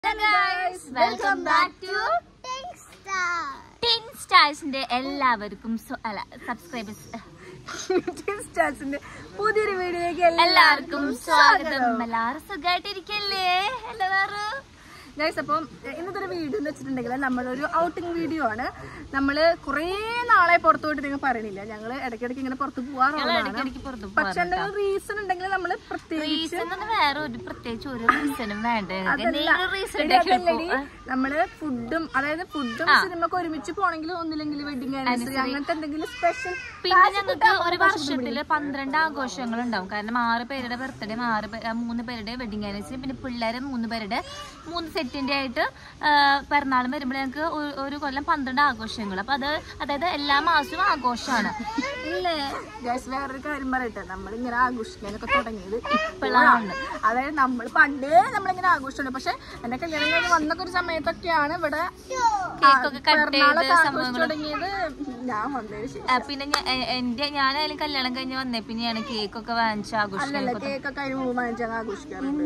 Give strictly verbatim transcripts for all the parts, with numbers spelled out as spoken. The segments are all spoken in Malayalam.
Hello guys, welcome back to Tin Star. Tin Starsന്റെ എല്ലാവർക്കും സബ്സ്ക്രൈബേഴ്സ് Tin Starsന്റെ പുതിയൊരു വീഡിയോയിലേക്ക് എല്ലാവർക്കും സ്വാഗതം. എല്ലാവരും സുഖമായിട്ടിരിക്കല്ലേ? എല്ലാവരും ഗൈസ്, അപ്പം ഇന്നത്തെ ഒരു വീഡിയോ എന്ന് വെച്ചിട്ടുണ്ടെങ്കിൽ നമ്മളൊരു ഔട്ടിംഗ് വീഡിയോ ആണ്. നമ്മള് കുറേ നാളെ പുറത്തു പോയിട്ട് നിങ്ങൾ പറയണില്ല, ഞങ്ങള് ഇടയ്ക്കിടയ്ക്ക് ഇങ്ങനെ പുറത്ത് പോവാറുള്ളതാണ്. പക്ഷെ എന്തെങ്കിലും റീസൺ ഉണ്ടെങ്കിൽ നമ്മള് പ്രത്യേകിച്ച് വേറെ ഒരു പ്രത്യേകിച്ച് ഒരു റീസണും വേണ്ട. നമ്മള് ഫുഡും അതായത് ഫുഡും സിനിമക്ക് ഒരുമിച്ച് പോണെങ്കിൽ ഒന്നില്ലെങ്കിൽ വെഡിങ് ആനിവേഴ്സറി അങ്ങനത്തെ എന്തെങ്കിലും സ്പെഷ്യൽ. പിന്നെ ഞങ്ങൾക്ക് ഒരു വർഷത്തില് പന്ത്രണ്ട് ആഘോഷങ്ങൾ ഉണ്ടാവും. കാരണം ആറ് പേരുടെ ബർത്ത്ഡേ, ആറ് മൂന്ന് പേരുടെ വെഡിങ് ആനിവേഴ്സറി, പിന്നെ പിള്ളേരെ മൂന്ന് പേരുടെ മൂന്ന് സെറ്റിന്റെ ആയിട്ട് പിറന്നാളും വരുമ്പോൾ ഞങ്ങൾക്ക് ഒരു കൊല്ലം പന്ത്രണ്ട് ആഘോഷങ്ങൾ. അപ്പൊ അത് അതായത് എല്ലാ മാസവും ആഘോഷമാണ് ഇല്ലേ ഗൈസ്. വേറൊരു കാര്യം പറയട്ടെ, നമ്മളിങ്ങനെ ആഘോഷിക്കാനൊക്കെ തുടങ്ങിയത് ഇപ്പോഴാണ്. അതായത് നമ്മൾ പണ്ടേ നമ്മളിങ്ങനെ ആഘോഷിച്ചുണ്ട്. പക്ഷെ എന്റെ കല്യാണം കഴിഞ്ഞ് വന്നൊക്കെ ഒരു സമയത്തൊക്കെയാണ് ഇവിടെ കേക്കൊക്കെ കട്ട് ചെയ്ത് തുടങ്ങിയത്. ഞാൻ വന്നതിന് പിന്നെ എന്റെ ഞാനായാലും കല്യാണം കഴിഞ്ഞ് വന്നേ പിന്നെയാണ് കേക്കൊക്കെ വാങ്ങിച്ച ആഘോഷിക്കുന്നത്. കേക്കൊക്കെ അതിന് മുമ്പ് വാങ്ങിച്ചാൽ ആഘോഷിക്കാറുണ്ട്.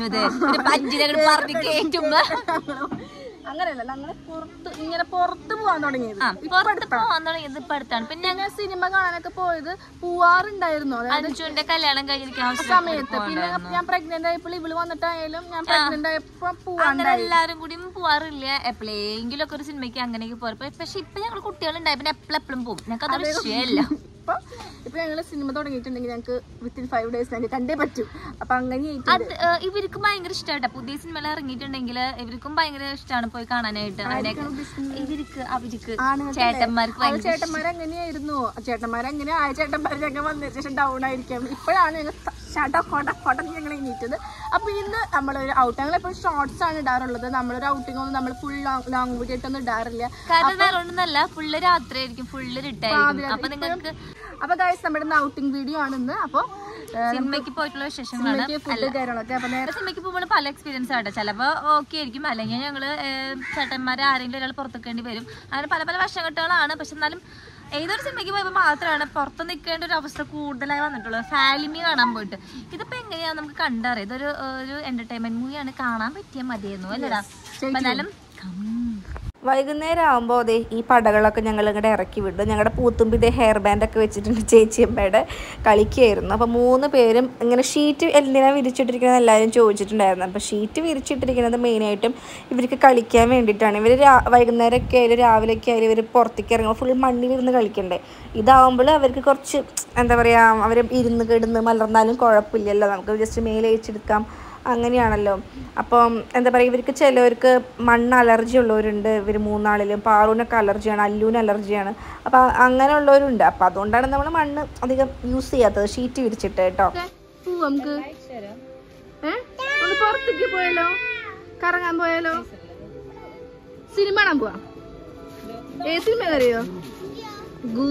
അങ്ങനെയല്ല, ഞങ്ങള് പുറത്ത് ഇങ്ങനെ പുറത്ത് പോവാൻ തുടങ്ങിയത് ഇപ്പൊ അടുത്താണ്. പിന്നെ ഞങ്ങൾ സിനിമ കാണാനൊക്കെ പോയത് പോവാറുണ്ടായിരുന്നു അഞ്ചുന്റെ കല്യാണം കഴിഞ്ഞിരിക്കുന്ന സമയത്ത്. പിന്നെ ഞാൻ പ്രഗ്നന്റ് ആയപ്പോൾ ഇവള് വന്നിട്ടായാലും ഞാൻ പ്രഗ്നന്റ് ആയപ്പോ പോവാൻ എല്ലാരും കൂടി പോവാറില്ല. എപ്പോഴെങ്കിലും ഒക്കെ ഒരു സിനിമയ്ക്ക് അങ്ങനെയൊക്കെ പോയപ്പോ. പക്ഷെ ഇപ്പൊ ഞങ്ങൾ കുട്ടികളുണ്ടായി പിന്നെ എപ്പോഴെപ്പോഴും പോകും. ഞങ്ങൾക്ക് അതൊരു വിഷയമല്ല. ഇപ്പൊ ഇപ്പൊ ഞങ്ങള് സിനിമ തുടങ്ങിയിട്ടുണ്ടെങ്കിൽ ഞങ്ങൾക്ക് വിത്തിൻ ഫൈവ് ഡേയ്സ് ഞങ്ങൾക്ക് കണ്ടേ പറ്റും. അപ്പൊ അങ്ങനെ ഇവർക്കും ഭയങ്കര ഇഷ്ടമായിട്ടാ പുതിയ സിനിമകൾ ഇറങ്ങിയിട്ടുണ്ടെങ്കിൽ ഇവർക്കും ഭയങ്കര ഇഷ്ടമാണ് പോയി കാണാനായിട്ട്. അതിനൊക്കെ ഇവർക്ക് അവർക്ക് ചേട്ടന്മാർക്ക് ചേട്ടന്മാർ അങ്ങനെയായിരുന്നു. ചേട്ടന്മാർ അങ്ങനെ ആ ചേട്ടന്മാർ ഞങ്ങൾ വന്നതിന് ശേഷം ഡൗൺ ആയിരിക്കാം. ഇപ്പോഴാണ് ഞങ്ങൾ ഷട കൊട കൊട ഞങ്ങൾ എണീറ്റത്. അപ്പൊ ഇന്ന് നമ്മളൊരു ഔട്ട്, ഞങ്ങൾ എപ്പോഴും ഷോർട്സ് ആണ് ഇടാറുള്ളത്. നമ്മളൊരു ഔട്ടിംഗ് ഒന്നും നമ്മൾ ഫുൾ ലോങ് വീഡിയോ ആയിട്ടൊന്നും ഇടാറില്ല. കാരണം വേറൊന്നല്ല, ഫുള്ള് രാത്രി ആയിരിക്കും, ഫുള്ള് റിട്ടായിരിക്കും. അപ്പൊ നിങ്ങൾക്ക് അപ്പൊ ഗൈസ് നമ്മുടെ ഔട്ടിംഗ് വീഡിയോ ആണ് ഇന്ന്. അപ്പൊ സിനിമയ്ക്ക് പോയിട്ടുള്ള വിശേഷങ്ങളാണ്. സിനിമയ്ക്ക് പോകുമ്പോൾ പല എക്സ്പീരിയൻസ് ആട്ടെ. ചിലപ്പോ ഓക്കെ ആയിരിക്കും, അല്ലെങ്കിൽ ഞങ്ങള് ചേട്ടന്മാരെ ആരെങ്കിലും ഒരാൾ പുറത്തേക്കേണ്ടി വരും. അങ്ങനെ പല പല വശഘട്ടങ്ങളാണ്. പക്ഷെ എന്നാലും ഏതൊരു സിനിമയ്ക്ക് പോയപ്പോൾ മാത്രമാണ് പുറത്ത് നിൽക്കേണ്ട ഒരു അവസ്ഥ കൂടുതലായി വന്നിട്ടുള്ളത്. ഫാലിമി കാണാൻ പോയിട്ട് ഇതിപ്പോ എങ്ങനെയാ നമുക്ക് കണ്ടറിയാം. ഇതൊരു ഒരു എന്റർടൈൻമെന്റ് മൂവിയാണ്, കാണാൻ പറ്റിയാൽ മതിയായിരുന്നു അല്ലടാ. എന്നാലും വൈകുന്നേരം ആകുമ്പോൾ അതെ ഈ പടകളൊക്കെ ഞങ്ങൾ ഇങ്ങോട്ട് ഇറക്കി വിടും. ഞങ്ങളുടെ പൂത്തുമ്പിതെ ഹെയർ ബാൻഡൊക്കെ വെച്ചിട്ടുണ്ട് ചേച്ചിയമ്മയുടെ കളിക്കുകയായിരുന്നു. അപ്പോൾ മൂന്ന് പേരും ഇങ്ങനെ ഷീറ്റ് എന്തിനാണ് വിരിച്ചിട്ടിരിക്കുന്നത് എല്ലാവരും ചോദിച്ചിട്ടുണ്ടായിരുന്നു. അപ്പോൾ ഷീറ്റ് വിരിച്ചിട്ടിരിക്കുന്നത് മെയിനായിട്ടും ഇവർക്ക് കളിക്കാൻ വേണ്ടിയിട്ടാണ്. ഇവർ രാ വൈകുന്നേരമൊക്കെ ആയാലും രാവിലെയൊക്കെ ആയാലും ഇവർ പുറത്തേക്ക് ഇറങ്ങുമ്പോൾ ഫുൾ മണ്ണിലിരുന്ന് കളിക്കണ്ടേ. ഇതാവുമ്പോൾ അവർക്ക് കുറച്ച് എന്താ പറയുക, അവർ ഇരുന്ന് കിടന്ന് മലർന്നാലും കുഴപ്പമില്ലല്ലോ, നമുക്ക് ജസ്റ്റ് മേലെ അയച്ചെടുക്കാം, അങ്ങനെയാണല്ലോ. അപ്പം എന്താ പറയുക, ഇവർക്ക് ചിലവർക്ക് മണ്ണ് അലർജി ഉള്ളവരുണ്ട്. ഇവർ മൂന്നാളിലും പാറൂനൊക്കെ അലർജിയാണ്, അല്ലൂന് അലർജിയാണ്. അപ്പം അങ്ങനെയുള്ളവരുണ്ട്. അപ്പം അതുകൊണ്ടാണ് നമ്മൾ മണ്ണ് അധികം യൂസ് ചെയ്യാത്തത്, ഷീറ്റ് വിരിച്ചിട്ട് കേട്ടോ. നമുക്ക് ഒന്ന് പുറത്തേക്ക് പോയാലോ, കറങ്ങാൻ പോയാലോ, സിനിമ കാണാൻ പോവാ. ഏ സിനിമ അറിയോ? ഗൂ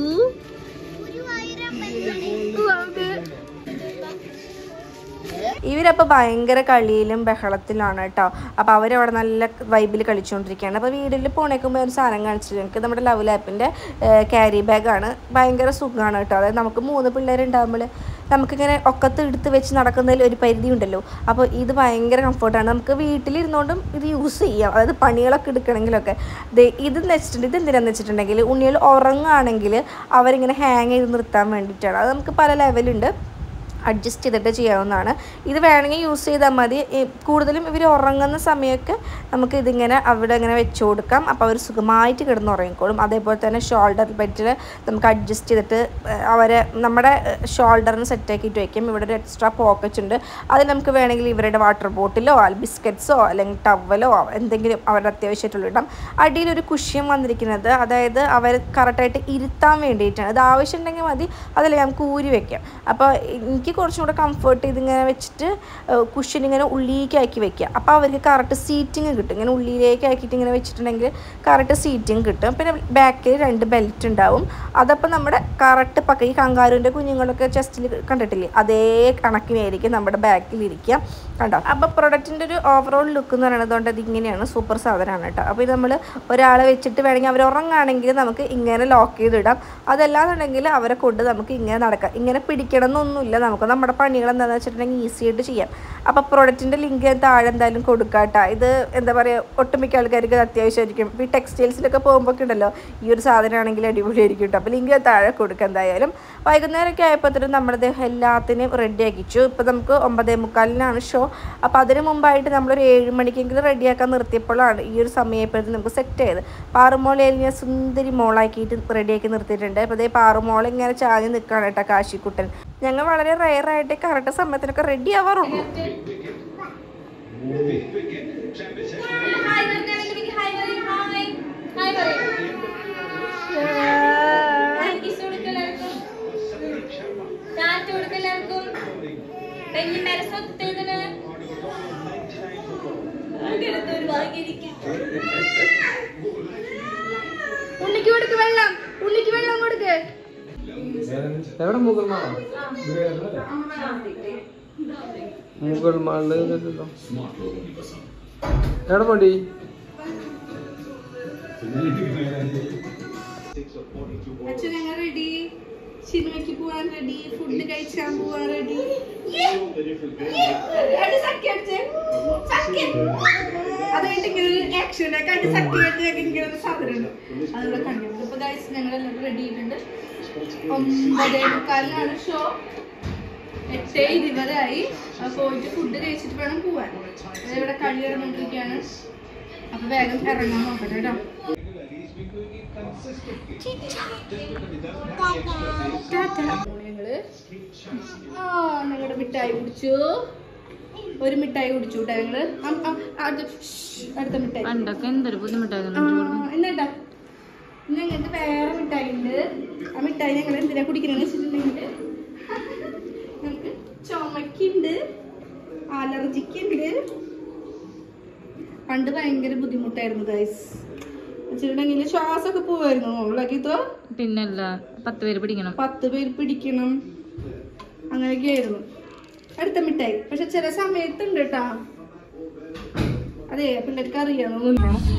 ഇവരപ്പോൾ ഭയങ്കര കളിയിലും ബഹളത്തിലാണ് കേട്ടോ. അപ്പോൾ അവരവിടെ നല്ല വൈബിൽ കളിച്ചുകൊണ്ടിരിക്കുകയാണ്. അപ്പോൾ വീട്ടിൽ പോണേക്കുമ്പോൾ ഒരു സാധനം കാണിച്ചിട്ട് ഞങ്ങൾക്ക് നമ്മുടെ ലവ് ലാപ്പിൻ്റെ ക്യാരി ബാഗാണ്. ഭയങ്കര സുഖമാണ് കേട്ടോ. അതായത് നമുക്ക് മൂന്ന് പിള്ളേരുണ്ടാകുമ്പോൾ നമുക്കിങ്ങനെ ഒക്കത്ത് എടുത്ത് വെച്ച് നടക്കുന്നതിൽ ഒരു പരിധി ഉണ്ടല്ലോ. അപ്പോൾ ഇത് ഭയങ്കര കംഫർട്ടാണ്. നമുക്ക് വീട്ടിലിരുന്നുകൊണ്ടും ഇത് യൂസ് ചെയ്യാം. അതായത് പണികളൊക്കെ എടുക്കണമെങ്കിലൊക്കെ ഇത് വെച്ചിട്ടുണ്ട്. ഇത് എന്തിനാന്ന് വെച്ചിട്ടുണ്ടെങ്കിൽ ഉണ്ണികൾ ഉറങ്ങുകയാണെങ്കിൽ അവരിങ്ങനെ ഹാങ് ചെയ്ത് നിർത്താൻ വേണ്ടിയിട്ടാണ്. അത് നമുക്ക് പല ലെവലുണ്ട്, അഡ്ജസ്റ്റ് ചെയ്തിട്ട് ചെയ്യാവുന്നതാണ്. ഇത് വേണമെങ്കിൽ യൂസ് ചെയ്താൽ മതി. കൂടുതലും ഇവർ ഉറങ്ങുന്ന സമയമൊക്കെ നമുക്ക് ഇതിങ്ങനെ അവിടെ ഇങ്ങനെ വെച്ച് കൊടുക്കാം. അപ്പോൾ അവർ സുഖമായിട്ട് കിടന്ന് ഉറങ്ങിക്കോളും. അതേപോലെ തന്നെ ഷോൾഡർ ബെറ്റിൽ നമുക്ക് അഡ്ജസ്റ്റ് ചെയ്തിട്ട് അവരെ നമ്മുടെ ഷോൾഡറിന് സെറ്റാക്കിയിട്ട് വയ്ക്കും. ഇവിടെ ഒരു എക്സ്ട്രാ പോക്കറ്റ് ഉണ്ട്. അതിൽ നമുക്ക് വേണമെങ്കിൽ ഇവരുടെ വാട്ടർ ബോട്ടിലോ ബിസ്ക്കറ്റ്സോ അല്ലെങ്കിൽ ടവലോ എന്തെങ്കിലും അവരുടെ അത്യാവശ്യമായിട്ടുള്ള ഇടാം. അടിയിലൊരു കുഷ്യൻ വന്നിരിക്കുന്നത് അതായത് അവർ കറക്റ്റായിട്ട് ഇരുത്താൻ വേണ്ടിയിട്ടാണ്. ഇത് ആവശ്യമുണ്ടെങ്കിൽ മതി, അതിൽ നമുക്ക് ഊരി വയ്ക്കാം. അപ്പോൾ എനിക്ക് കുറച്ചും കൂടെ കംഫർട്ട് ചെയ്ത് ഇങ്ങനെ വെച്ചിട്ട് കുഷ്യൻ ഇങ്ങനെ ഉള്ളിലേക്ക് ആക്കി വെക്കുക. അപ്പോൾ അവർക്ക് കറക്റ്റ് സീറ്റിങ് കിട്ടും. ഇങ്ങനെ ഉള്ളിലേക്ക് ആക്കിയിട്ട് ഇങ്ങനെ വെച്ചിട്ടുണ്ടെങ്കിൽ കറക്റ്റ് സീറ്റിങ് കിട്ടും. പിന്നെ ബാക്കിൽ രണ്ട് ബെൽറ്റ് ഉണ്ടാവും. അതപ്പോൾ നമ്മുടെ കറക്റ്റ് പക്ക ഈ കങ്കാരുവിൻ്റെ കുഞ്ഞുങ്ങളൊക്കെ ചെസ്റ്റിൽ കണ്ടിട്ടില്ലേ, അതേ കണക്കിനായിരിക്കും നമ്മുടെ ബാക്കിലിരിക്കുക കണ്ടോ. അപ്പോൾ പ്രൊഡക്റ്റിൻ്റെ ഒരു ഓവറോൾ ലുക്ക് എന്ന് പറയുന്നത് കൊണ്ട് ഇതിങ്ങനെയാണ്, സൂപ്പർ സാധനമാണ് കേട്ടോ. അപ്പോൾ ഇത് നമ്മൾ ഒരാളെ വെച്ചിട്ട് വേണമെങ്കിൽ അവർ ഉറങ്ങുകയാണെങ്കിൽ നമുക്ക് ഇങ്ങനെ ലോക്ക് ചെയ്തിടാം. അതല്ലാന്നുണ്ടെങ്കിൽ അവരെ കൊണ്ട് നമുക്ക് ഇങ്ങനെ നടക്കാം. ഇങ്ങനെ പിടിക്കണം എന്നൊന്നുമില്ല, നമുക്ക് നമുക്ക് നമ്മുടെ പണികൾ എന്താണെന്ന് വെച്ചിട്ടുണ്ടെങ്കിൽ ഈസി ആയിട്ട് ചെയ്യാം. അപ്പോൾ പ്രൊഡക്റ്റിൻ്റെ ലിങ്ക് താഴെ എന്തായാലും കൊടുക്കാട്ടോ. ഇത് എന്താ പറയുക, ഒട്ടുമിക്ക ആൾക്കാർക്ക് അത്യാവശ്യമായിരിക്കും. ഇപ്പോൾ ഈ ടെക്സ്റ്റൈൽസിലൊക്കെ പോകുമ്പോൾ ഉണ്ടല്ലോ ഈ ഒരു സാധനമാണെങ്കിൽ അടിപൊളിയായിരിക്കും കേട്ടോ. അപ്പോൾ ലിങ്ക് താഴെ കൊടുക്കുക എന്തായാലും. വൈകുന്നേരമൊക്കെ ആയപ്പോഴത്തേനും നമ്മുടെ എല്ലാത്തിനും റെഡി ആക്കിച്ചു. ഇപ്പോൾ നമുക്ക് ഒമ്പതേ മുക്കാലിനാണ് ഷോ. അപ്പോൾ അതിന് മുമ്പായിട്ട് നമ്മളൊരു ഏഴ് മണിക്കെങ്കിലും റെഡിയാക്കാൻ നിർത്തിയപ്പോഴാണ് ഈ ഒരു സമയപ്പോഴത്തേക്കും നമുക്ക് സെറ്റ് ചെയ്ത്. പാറുമോളയിൽ ഞാൻ സുന്ദരി മോളാക്കിയിട്ട് റെഡിയാക്കി നിർത്തിയിട്ടുണ്ട്. അപ്പോൾ അതേ പാറുമോൾ ഇങ്ങനെ ചാഞ്ഞ് നിൽക്കുകയാണ് കേട്ടോ കാശിക്കുട്ടൻ. ഞങ്ങൾ വളരെ റെയറായിട്ട് കറക്റ്റ് സമയത്തിനൊക്കെ റെഡി ആവാറുള്ളൂ. ഉണ്ണിക്ക് കൊടുക്ക് വെള്ളം, ഉണ്ണിക്ക് വെള്ളം കൊടുക്ക്. എവിടെ മുഗൾ മാള? മുഗൾ മാളില് എവിടെ പോണ്ടി? അച്ഛൻ ഞങ്ങൾ റെഡി, സിനിമയ്ക്ക് പോവാൻ റെഡി, ഫുഡ് കഴിച്ചാൻ പോവാൻ റെഡി. അതായിട്ട് ഇങ്ങനെ ഒരു ആക്ഷൻ കണ്ട് സത്യമായിട്ട് ഇങ്ങനെ ഒരു സാധനമുണ്ട് അതുകൂടെ കണ്ടു. ഇപ്പൊ ഗൈസ് ഞങ്ങളെല്ലാം റെഡി ആയിട്ടുണ്ട്. ഒമ്പതേ മുക്കാലിനാണ് ഷോ. എട്ടേ ഇരുപതായി. പോയിട്ട് ഫുഡ് കഴിച്ചിട്ട് വേണം പോവാൻ. ഇവിടെ കളി ഇറങ്ങിക്കൊണ്ടിരിക്കുകയാണ്. അപ്പൊ വേഗം ഇറങ്ങാൻ നോക്കട്ടെ കേട്ടോ. ഞങ്ങള് ആ ഞങ്ങളുടെ മിഠായി കുടിച്ചു. ഒരു മിഠായി കുടിച്ചു കേട്ടോ ഞങ്ങള്. അടുത്ത മിഠായി എന്തൊരു ബുദ്ധിമുട്ടായിരുന്നു. എന്നിട്ടാ ഞങ്ങൾക്ക് വേറെ മിഠായി ഉണ്ട്. ആ മിഠായി ഞങ്ങൾ എന്തിനാ കുടിക്കണെന്ന് വെച്ചിട്ടുണ്ടെങ്കിൽ ഞങ്ങൾക്ക് ചുമക്കുണ്ട്, അലർജിക്കുണ്ട്. പണ്ട് ഭയങ്കര ബുദ്ധിമുട്ടായിരുന്നു ഗൈസ് വെച്ചിട്ടുണ്ടെങ്കിൽ ശ്വാസമൊക്കെ പോവായിരുന്നു. ഉള്ളക്കിത്തോ പിന്നല്ല പത്ത് പേര് പിടിക്കണം പത്ത് പേര് പിടിക്കണം അങ്ങനെയൊക്കെ ആയിരുന്നു. അടുത്ത മിഠായി പക്ഷെ ചില സമയത്തുണ്ട് കേട്ടാ. അതെ പിള്ളേർക്ക് അറിയാം.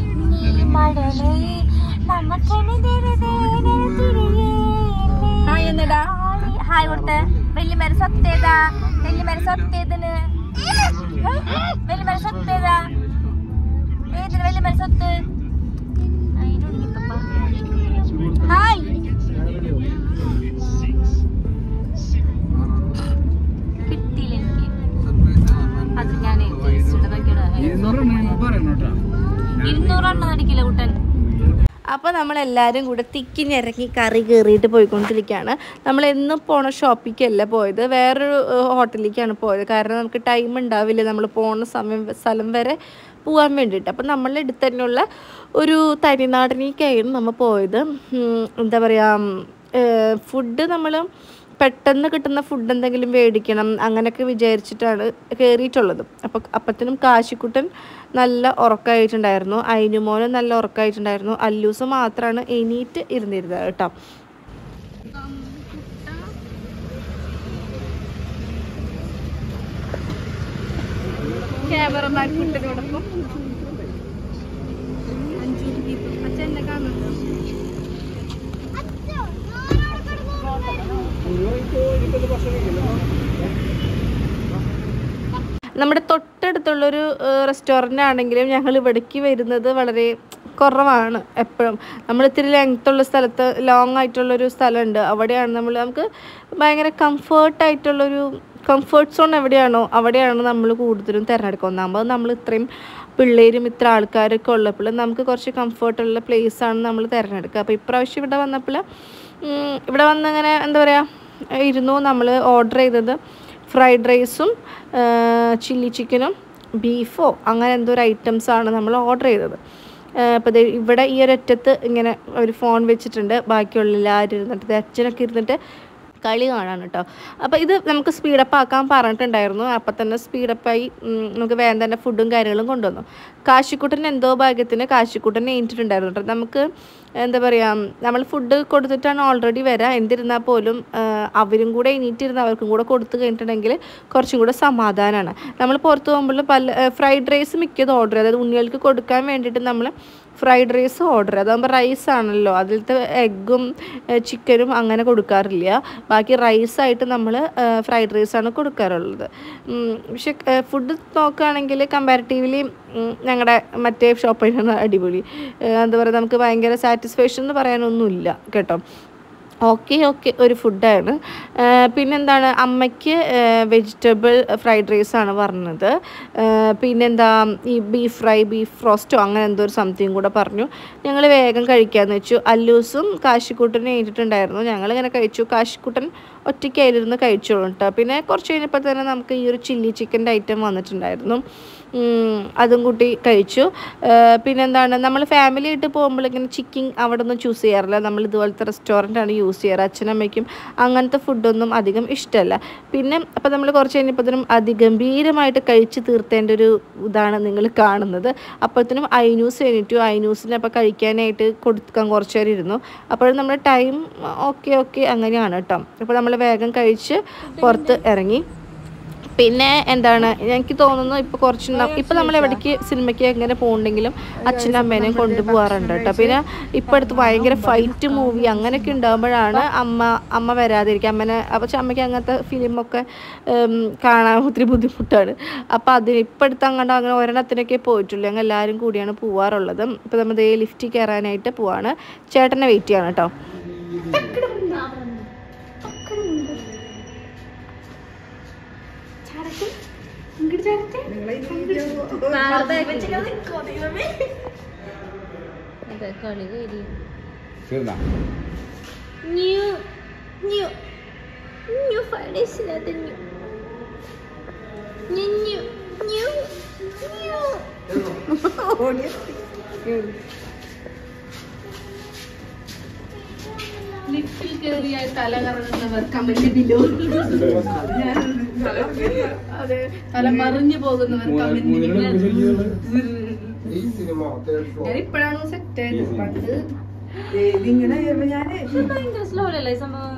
ഹായ് എന്നടാ ഹായ് കൊടുത്തെ. വെല്ലുമര സത്തേതാ, വെല്ലുമര സത്തേതിന് വെല്ലുമര സത്തേതാ ഏതിന് വെല്ലുമര സത്ത്. ഹായ് കിട്ടിയില്ല എനിക്ക്. അത് ഞാൻ ഇരുന്നൂറെണ്ണം അടിക്കില്ല കൂട്ടൻ. അപ്പോൾ നമ്മളെല്ലാവരും കൂടെ തിക്കിഞ്ഞിറങ്ങി കറി കയറിയിട്ട് പോയിക്കൊണ്ടിരിക്കുകയാണ്. നമ്മളെന്നും പോണ ഷോപ്പിലേക്കല്ല പോയത്, വേറൊരു ഹോട്ടലിലേക്കാണ് പോയത്. കാരണം നമുക്ക് ടൈം ഉണ്ടാവില്ല നമ്മൾ പോണ സമയം സ്ഥലം വരെ പോകാൻ വേണ്ടിയിട്ട്. അപ്പം നമ്മളുടെ അടുത്ത് തന്നെയുള്ള ഒരു തനിനാടനിലേക്കായിരുന്നു നമ്മൾ പോയത്. എന്താ പറയുക, ഫുഡ് നമ്മൾ പെട്ടെന്ന് കിട്ടുന്ന ഫുഡ് എന്തെങ്കിലും മേടിക്കണം അങ്ങനെയൊക്കെ വിചാരിച്ചിട്ടാണ് കയറിയിട്ടുള്ളത്. അപ്പോൾ അപ്പത്തിനും കാശിക്കുട്ടൻ നല്ല ഉറക്കമായിട്ടുണ്ടായിരുന്നു, അയിനുമോനും നല്ല ഉറക്കമായിട്ടുണ്ടായിരുന്നു. അല്ലൂസ് മാത്രമാണ് എണീറ്റ് ഇരുന്നിരുന്നത് കേട്ടോ. ക്യാമറമാൻ കുട്ടനോടൊപ്പം അച്ഛൻ എന്നെ കാണുന്നുണ്ടോ? നമ്മുടെ തൊട്ടടുത്തുള്ളൊരു റെസ്റ്റോറൻ്റ് ആണെങ്കിലും ഞങ്ങൾ ഇവിടേക്ക് വരുന്നത് വളരെ കുറവാണ്. എപ്പോഴും നമ്മൾ ഇത്തിരി ലെങ്ത്തുള്ള സ്ഥലത്ത് ലോങ് ആയിട്ടുള്ളൊരു സ്ഥലമുണ്ട്, അവിടെയാണ് നമ്മൾ നമുക്ക് ഭയങ്കര കംഫേർട്ടായിട്ടുള്ളൊരു കംഫേർട്ട് സോൺ എവിടെയാണോ അവിടെയാണ് നമ്മൾ കൂടുതലും തിരഞ്ഞെടുക്കുക. ഒന്നാമത് നമ്മൾ ഇത്രയും പിള്ളേരും ഇത്ര ആൾക്കാരൊക്കെ ഉള്ളപ്പോൾ നമുക്ക് കുറച്ച് കംഫേർട്ടുള്ള പ്ലേസാണ് നമ്മൾ തിരഞ്ഞെടുക്കുക. അപ്പോൾ ഇപ്രാവശ്യം ഇവിടെ വന്നപ്പോൾ ഇവിടെ വന്നിങ്ങനെ എന്താ പറയുക ഇരുന്നു. നമ്മൾ ഓർഡർ ചെയ്തത് ഫ്രൈഡ് റൈസും ചില്ലി ചിക്കനും ബീഫോ അങ്ങനെ എന്തോ ഒരു ഐറ്റംസാണ് നമ്മൾ ഓർഡർ ചെയ്തത്. അപ്പോൾ ഇവിടെ ഈ ഒരറ്റത്ത് ഇങ്ങനെ ഒരു ഫോൺ വെച്ചിട്ടുണ്ട്, ബാക്കിയുള്ള എല്ലാവരും ഇരുന്നിട്ട് അച്ഛനൊക്കെ ഇരുന്നിട്ട് കളി കാണാൻ കേട്ടോ. അപ്പോൾ ഇത് നമുക്ക് സ്പീഡപ്പ് ആക്കാൻ പറഞ്ഞിട്ടുണ്ടായിരുന്നു. അപ്പം തന്നെ സ്പീഡപ്പായി നമുക്ക് വേഗം തന്നെ ഫുഡും കാര്യങ്ങളും കൊണ്ടുവന്നു. കാശിക്കുട്ടൻ എന്തോ ഭാഗ്യത്തിന് കാശിക്കുട്ടൻ എണീറ്റിട്ടുണ്ടായിരുന്നു കേട്ടോ. നമുക്ക് എന്താ പറയുക, നമ്മൾ ഫുഡ് കൊടുത്തിട്ടാണ് ഓൾറെഡി വരാം. എന്നിരുന്നാൽ പോലും അവരും കൂടെ എണീറ്റിരുന്ന് അവർക്കും കൂടെ കൊടുത്തു കഴിഞ്ഞിട്ടുണ്ടെങ്കിൽ കുറച്ചും കൂടെ സമാധാനമാണ്. നമ്മൾ പുറത്ത് പോകുമ്പോൾ പല ഫ്രൈഡ് റൈസ് മിക്കത് ഓർഡർ ചെയ്യും. അതായത് ഉണ്ണികൾക്ക് കൊടുക്കാൻ വേണ്ടിയിട്ട് നമ്മൾ ഫ്രൈഡ് റൈസ് ഓർഡർ ചെയ്യും. അതാകുമ്പോൾ റൈസ് ആണല്ലോ, അതിലത്തെ എഗ്ഗും ചിക്കനും അങ്ങനെ കൊടുക്കാറില്ല. ബാക്കി റൈസായിട്ട് നമ്മൾ ഫ്രൈഡ് റൈസാണ് കൊടുക്കാറുള്ളത്. പക്ഷെ ഫുഡ് നോക്കുകയാണെങ്കിൽ കമ്പാരിറ്റീവ്ലി ഞങ്ങളുടെ മറ്റേ ഷോപ്പിൽ അടിപൊളി. എന്താ പറയുക, നമുക്ക് ഭയങ്കര സാറ്റിസ്ഫാക്ഷൻ എന്ന് പറയാനൊന്നുമില്ല കേട്ടോ. ഓക്കെ ഓക്കെ ഒരു ഫുഡാണ്. പിന്നെന്താണ്, അമ്മയ്ക്ക് വെജിറ്റബിൾ ഫ്രൈഡ് റൈസാണ് പറഞ്ഞത്. പിന്നെന്താ ഈ ബീഫ് ഫ്രൈ, ബീഫ് റോസ്റ്റോ അങ്ങനെ എന്തോ ഒരു സംതിങ് കൂടെ പറഞ്ഞു. ഞങ്ങൾ വേഗം കഴിക്കാമെന്ന് വെച്ചു. അല്ലൂസും കാശിക്കുട്ടനും എഴുതിയിട്ടുണ്ടായിരുന്നു. ഞങ്ങളിങ്ങനെ കഴിച്ചു. കാശിക്കുട്ടൻ ഒറ്റയ്ക്കായിരുന്നു കഴിച്ചോളൂ കേട്ടോ. പിന്നെ കുറച്ച് കഴിഞ്ഞപ്പോൾ തന്നെ നമുക്ക് ഈ ഒരു ചില്ലി ചിക്കൻ്റെ ഐറ്റം വന്നിട്ടുണ്ടായിരുന്നു. അതും കൂട്ടി കഴിച്ചു. പിന്നെന്താണ്, നമ്മൾ ഫാമിലി ആയിട്ട് പോകുമ്പോൾ ഇങ്ങനെ ചിക്കൻ അവിടെ ഒന്നും ചൂസ് ചെയ്യാറില്ല. നമ്മൾ ഇതുപോലത്തെ റെസ്റ്റോറൻ്റാണ് യൂസ് ചെയ്യാറ്. അച്ഛനമ്മയ്ക്കും അങ്ങനത്തെ ഫുഡൊന്നും അധികം ഇഷ്ടമല്ല. പിന്നെ അപ്പോൾ നമ്മൾ കുറച്ച് കഴിഞ്ഞപ്പോഴത്തേനും അതിഗംഭീരമായിട്ട് കഴിച്ച് തീർത്തേണ്ട ഒരു ഇതാണ് നിങ്ങൾ കാണുന്നത്. അപ്പോഴത്തേനും ഐന്യൂസ് എണീറ്റു. ഐന്യൂസിന് അപ്പോൾ കഴിക്കാനായിട്ട് കൊടുക്കാൻ കുറച്ച് നേരം ഇരുന്നു. അപ്പോഴും നമ്മുടെ ടൈം ഓക്കെ ഓക്കെ അങ്ങനെയാണ് കേട്ടോ. അപ്പോൾ നമ്മൾ വേഗം കഴിച്ച് പുറത്ത് ഇറങ്ങി. പിന്നെ എന്താണ്, എനിക്ക് തോന്നുന്നു ഇപ്പോൾ കുറച്ചുണ്ടാവും. ഇപ്പോൾ നമ്മൾ എവിടേക്ക് സിനിമയ്ക്ക് എങ്ങനെ പോകുന്നുണ്ടെങ്കിലും അച്ഛനും അമ്മേനെയും കൊണ്ടുപോകാറുണ്ട് കേട്ടോ. പിന്നെ ഇപ്പോൾ അടുത്ത് ഭയങ്കര ഫൈറ്റ് മൂവി അങ്ങനെയൊക്കെ ഉണ്ടാകുമ്പോഴാണ് അമ്മ അമ്മ വരാതിരിക്കുക. അമ്മനെ അപ്പോൾ അമ്മയ്ക്ക് അങ്ങനത്തെ ഫിലിമൊക്കെ കാണാൻ ഒത്തിരി ബുദ്ധിമുട്ടാണ്. അപ്പോൾ അതിന് ഇപ്പോൾ അടുത്ത് അങ്ങോട്ട് അങ്ങനെ ഒരെണ്ണത്തിനൊക്കെ പോയിട്ടുള്ളൂ. ഞങ്ങൾ എല്ലാവരും കൂടിയാണ് പോകാറുള്ളത്. ഇപ്പോൾ നമ്മൾ ദേ ലിഫ്റ്റിൽ കയറാനായിട്ട് പോവാണ്. ചേട്ടനെ വെയിറ്റ് ചെയ്യണം കേട്ടോ. ലിഫ്റ്റിൽ കയറിയായി തല കറങ്ങുന്നവർ കമന്റ് ബിലോ. അതെ, തല മറിഞ്ഞു പോകുന്നവർ കമന്റ്. ഞാൻ ഇപ്പോഴാണ് സെറ്റ് ആയത്. പണ്ട് ഇങ്ങനെ ഞാന് ഭയങ്കര സ്ലോ അല്ലേ സംഭവം.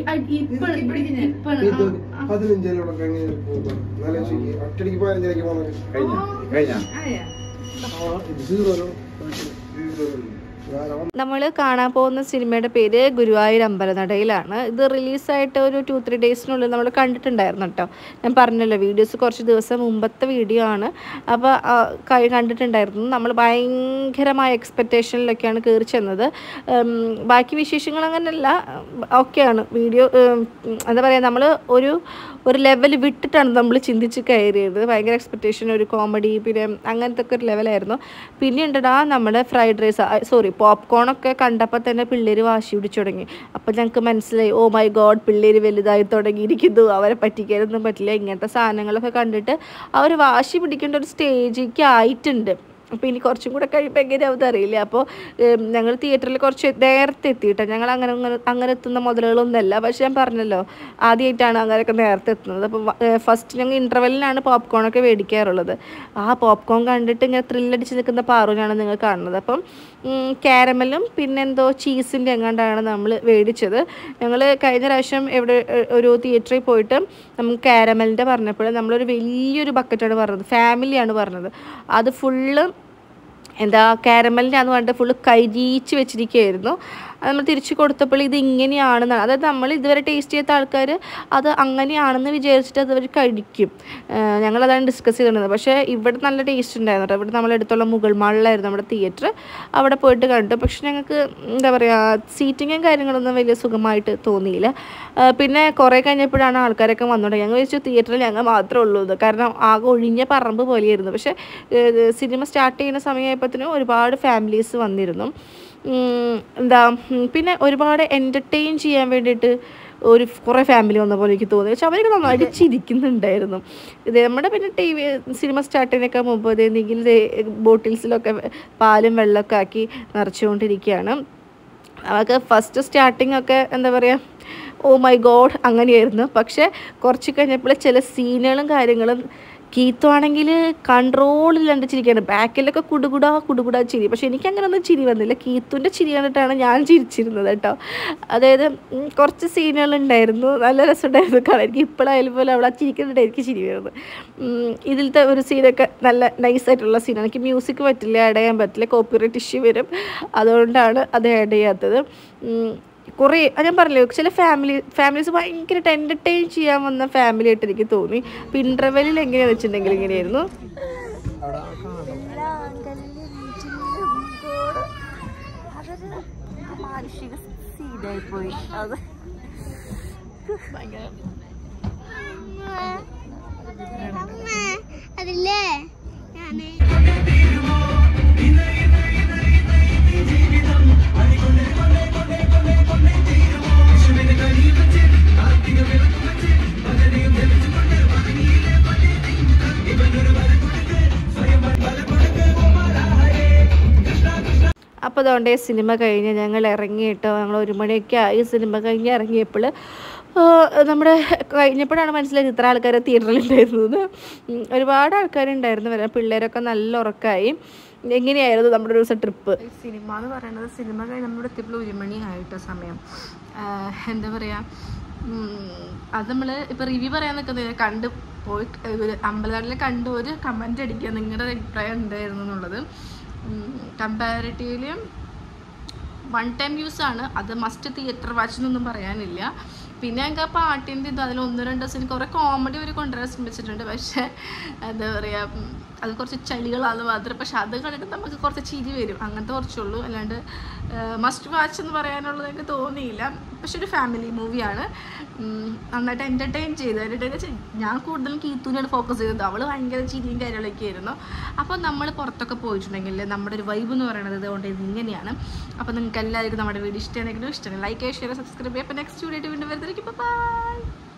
നമ്മൾ കാണാൻ പോകുന്ന സിനിമയുടെ പേര് ഗുരുവായൂർ അമ്പലനടയിലാണ്. ഇത് റിലീസായിട്ട് ഒരു ടു ത്രീ ഡേയ്സിനുള്ളിൽ നമ്മൾ കണ്ടിട്ടുണ്ടായിരുന്നു കേട്ടോ. ഞാൻ പറഞ്ഞല്ലോ, വീഡിയോസ് കുറച്ച് ദിവസം മുമ്പത്തെ വീഡിയോ ആണ്. അപ്പോൾ കണ്ടിട്ടുണ്ടായിരുന്നു. നമ്മൾ ഭയങ്കരമായ എക്സ്പെക്റ്റേഷനിലൊക്കെയാണ് കയറി ചെന്നത്. ബാക്കി വിശേഷങ്ങൾ അങ്ങനെയല്ല, ഓക്കെയാണ്. വീഡിയോ എന്താ പറയുക, നമ്മൾ ഒരു ഒരു ലെവൽ വിട്ടിട്ടാണ് നമ്മൾ ചിന്തിച്ച് കയറിയത്. ഭയങ്കര എക്സ്പെക്റ്റേഷൻ, ഒരു കോമഡി, പിന്നെ അങ്ങനത്തെ ഒക്കെ ഒരു ലെവലായിരുന്നു. പിന്നെ ഉണ്ടടാ നമ്മുടെ ഫ്രൈഡ് റൈസ്, സോറി പോപ്കോണൊക്കെ കണ്ടപ്പോൾ തന്നെ പിള്ളേർ വാശി പിടിച്ചു തുടങ്ങി. അപ്പോൾ ഞങ്ങൾക്ക് മനസ്സിലായി, ഓ മൈ ഗോഡ്, പിള്ളേർ വലുതായി തുടങ്ങിയിരിക്കുന്നു, അവരെ പറ്റിക്കാനൊന്നും പറ്റില്ല. ഇങ്ങനത്തെ സാധനങ്ങളൊക്കെ കണ്ടിട്ട് അവർ വാശി പിടിക്കേണ്ട ഒരു സ്റ്റേജിലേക്ക് ആയിട്ടുണ്ട്. അപ്പോൾ ഇനി കുറച്ചും കൂടെ കഴിയുമ്പോൾ എങ്ങനെയാവും അറിയില്ല. അപ്പോൾ ഞങ്ങൾ തിയേറ്ററിൽ കുറച്ച് നേരത്തെ എത്തിയിട്ടോ. ഞങ്ങൾ അങ്ങനെ അങ്ങനെ അങ്ങനെ എത്തുന്ന മുതലുകളൊന്നുമല്ല. പക്ഷെ ഞാൻ പറഞ്ഞല്ലോ, ആദ്യമായിട്ടാണ് അങ്ങനെയൊക്കെ നേരത്തെ എത്തുന്നത്. അപ്പോൾ ഫസ്റ്റ് ഞങ്ങൾ ഇൻ്റർവെല്ലിനാണ് പോപ്കോണൊക്കെ മേടിക്കാറുള്ളത്. ആ പോപ്കോൺ കണ്ടിട്ട് ഇങ്ങനെ ത്രില്ലടിച്ച് നിൽക്കുന്ന പാറുവിനാണ് നിങ്ങൾ കാണുന്നത്. അപ്പം കാരമലും പിന്നെന്തോ ചീസിൻ്റെ എങ്ങാണ്ടാണ് നമ്മൾ മേടിച്ചത്. ഞങ്ങൾ കഴിഞ്ഞ പ്രാവശ്യം എവിടെ ഒരു തിയേറ്ററിൽ പോയിട്ട് നമുക്ക് കാരമലിൻ്റെ പറഞ്ഞപ്പോൾ നമ്മളൊരു വലിയൊരു ബക്കറ്റാണ് പറഞ്ഞത്, ഫാമിലിയാണ് പറഞ്ഞത്. അത് ഫുള്ള് എന്താ കാരമലിൻ്റെ ആണെന്ന് പറഞ്ഞിട്ട് ഫുള്ള് കരിയിച്ച് വെച്ചിരിക്കുകയായിരുന്നു. അത് നമ്മൾ തിരിച്ചു കൊടുത്തപ്പോൾ ഇത് ഇങ്ങനെയാണെന്നാണ്, അതായത് നമ്മൾ ഇതുവരെ ടേസ്റ്റ് ചെയ്ത ആൾക്കാർ അത് അങ്ങനെയാണെന്ന് വിചാരിച്ചിട്ട് അതവർ കഴിക്കും. ഞങ്ങളതാണ് ഡിസ്കസ് ചെയ്തിരുന്നത്. പക്ഷേ ഇവിടെ നല്ല ടേസ്റ്റ് ഉണ്ടായിരുന്നു കേട്ടോ. ഇവിടെ നമ്മളെടുത്തുള്ള മുഗൾ മാളിലായിരുന്നു നമ്മുടെ തിയേറ്റർ. അവിടെ പോയിട്ട് കണ്ടു. പക്ഷെ ഞങ്ങൾക്ക് എന്താ പറയുക, സീറ്റിങ്ങും കാര്യങ്ങളൊന്നും വലിയ സുഖമായിട്ട് തോന്നിയില്ല. പിന്നെ കുറേ കഴിഞ്ഞപ്പോഴാണ് ആൾക്കാരൊക്കെ വന്നുകൊണ്ടത്. ഞങ്ങൾ വിചാരിച്ചു തിയേറ്ററിൽ ഞങ്ങൾ മാത്രമേ ഉള്ളൂ എന്ന്. കാരണം ആകെ ഒഴിഞ്ഞ പറമ്പ് പോലെയായിരുന്നു. പക്ഷേ സിനിമ സ്റ്റാർട്ട് ചെയ്യുന്ന സമയമായപ്പോഴത്തേനും ഒരുപാട് ഫാമിലീസ് വന്നിരുന്നു. എന്താ പിന്നെ ഒരുപാട് എൻ്റർടൈൻ ചെയ്യാൻ വേണ്ടിയിട്ട് ഒരു കുറേ ഫാമിലി വന്ന പോലെ എനിക്ക് തോന്നി. പക്ഷെ അവരൊക്കെ നന്നായിട്ട് ചിരിക്കുന്നുണ്ടായിരുന്നു. ഇത് നമ്മുടെ പിന്നെ ടി വി സിനിമ സ്റ്റാർട്ട് ചെയ്യുന്നതിനൊക്കെ മുമ്പ് എന്തെങ്കിലും ബോട്ടിൽസിലൊക്കെ പാലും വെള്ളമൊക്കെ ആക്കി നിറച്ചുകൊണ്ടിരിക്കുകയാണ്. അവർക്ക് ഫസ്റ്റ് സ്റ്റാർട്ടിങ് ഒക്കെ എന്താ പറയുക, ഓ മൈ ഗോഡ് അങ്ങനെയായിരുന്നു. പക്ഷേ കുറച്ച് കഴിഞ്ഞപ്പോൾ ചില സീനുകളും കാര്യങ്ങളും കീത്തു ആണെങ്കിൽ കൺട്രോളില്ലാണ്ട് ചിരിക്കുകയാണ്. ബാക്കിലൊക്കെ കുടുകുടാ കുടുകുടാ ചിരി. പക്ഷെ എനിക്കങ്ങനെ ഒന്നും ചിരി വന്നില്ല. കീത്തുൻ്റെ ചിരി കണ്ടിട്ടാണ് ഞാൻ ചിരിച്ചിരുന്നത് കേട്ടോ. അതായത് കുറച്ച് സീനുകളുണ്ടായിരുന്നു, നല്ല രസമുണ്ടായിരുന്നു കാണാൻ. എനിക്ക് ഇപ്പോഴായാലും പോലെ അവൾ ആ ചിരിക്കുന്നുണ്ട് എനിക്ക് ചിരി വരുന്നത്. ഇതിലത്തെ ഒരു സീനൊക്കെ നല്ല നൈസായിട്ടുള്ള സീനാണ്. എനിക്ക് മ്യൂസിക് പറ്റില്ല, ആഡ് ചെയ്യാൻ പറ്റില്ല, കോപ്പിറൈറ്റ് ഇഷ്യൂ വരും. അതുകൊണ്ടാണ് അത് ആഡ് ചെയ്യാത്തത്. കുറേ ഞാൻ പറഞ്ഞില്ലേ, ചില ഫാമിലി ഫാമിലീസ് ഭയങ്കരമായിട്ട് എൻ്റർടൈൻ ചെയ്യാൻ വന്ന ഫാമിലി ആയിട്ട് എനിക്ക് തോന്നി. അപ്പോൾ ഇൻ്റർവെല്ലിൽ എങ്ങനെയാണെന്ന് വെച്ചിട്ടുണ്ടെങ്കിൽ ഇങ്ങനെയായിരുന്നു. മാനുഷിക സീനായി പോയി അത്. അതില്ലേ അപ്പോൾ അതുകൊണ്ട് സിനിമ കഴിഞ്ഞ് ഞങ്ങൾ ഇറങ്ങിയിട്ടോ. ഞങ്ങൾ ഒരു മണിയൊക്കെ ആയി സിനിമ കഴിഞ്ഞ് ഇറങ്ങിയപ്പോൾ. നമ്മുടെ കഴിഞ്ഞപ്പോഴാണ് മനസ്സിലായത് ഇത്ര ആൾക്കാർ തിയേറ്ററിലുണ്ടായിരുന്നത്. ഒരുപാട് ആൾക്കാരുണ്ടായിരുന്നു വരാൻ. പിള്ളേരൊക്കെ നല്ല ഉറക്കമായി. എങ്ങനെയായിരുന്നു നമ്മുടെ ഒരു ദിവസം ട്രിപ്പ്? സിനിമ എന്ന് പറയുന്നത്, സിനിമ കഴിഞ്ഞ് നമ്മുടെ എത്തിയപ്പോൾ ഒരു മണി ആയിട്ടോ സമയം. എന്താ പറയുക, അത് നമ്മൾ ഇപ്പോൾ റിവ്യൂ പറയാൻ നിൽക്കുന്നത് കണ്ട് പോയി അമ്പലനാട്ടിൽ കണ്ട് ഒരു കമൻറ്റ് അടിക്കുക നിങ്ങളുടെ അഭിപ്രായം ഉണ്ടായിരുന്നു എന്നുള്ളത്. കമ്പാരിറ്റീവ്ലി വൺ ടൈം യൂസ് ആണ്, അത് മസ്റ്റ് തിയേറ്റർ വാച്ച് എന്നൊന്നും പറയാനില്ല. പിന്നെ ഞങ്ങൾക്ക് ആ പാട്ടിൻ്റെ ഇത് അതിൽ ഒന്ന് രണ്ട് ദിവസം കുറേ കോമഡി ഒരു കൊണ്ടുവരാൻ ശ്രമിച്ചിട്ടുണ്ട്. പക്ഷേ എന്താ പറയുക, അത് കുറച്ച് ചളികളാണ് മാത്രം. പക്ഷെ അത് കണ്ടിട്ട് നമുക്ക് കുറച്ച് ചിരി വരും, അങ്ങനത്തെ കുറച്ചുള്ളൂ. അല്ലാണ്ട് മസ്റ്റ് വാച്ച് എന്ന് പറയാനുള്ളത് എനിക്ക് തോന്നിയില്ല. പക്ഷെ ഒരു ഫാമിലി മൂവിയാണ്, നന്നായിട്ട് എൻ്റർടൈൻ ചെയ്ത് എൻ്റർടൈൻ വെച്ചാൽ ഞാൻ കൂടുതലും കീത്തുവിനാണ് ഫോക്കസ് ചെയ്തത്. അവൾ ഭയങ്കര ചിരിയും കാര്യങ്ങളൊക്കെ ആയിരുന്നു. അപ്പോൾ നമ്മൾ പുറത്തൊക്കെ പോയിട്ടുണ്ടെങ്കിൽ നമ്മുടെ ഒരു വൈബ് എന്ന് പറയുന്നത് ഇതുകൊണ്ട് ഇങ്ങനെയാണ്. അപ്പോൾ നിങ്ങൾക്ക് എല്ലാവർക്കും നമ്മുടെ വീഡിയോ ഇഷ്ടമാണെങ്കിലും ഇഷ്ടമാണ് ലൈക്ക് ചെയ്യുക, ഷെയർ, സബ്സ്ക്രൈബ് ചെയ്യുക. അപ്പോൾ നെക്സ്റ്റ് വീഡിയോ വീണ്ടും വരുന്നതായിരിക്കും. ബൈ.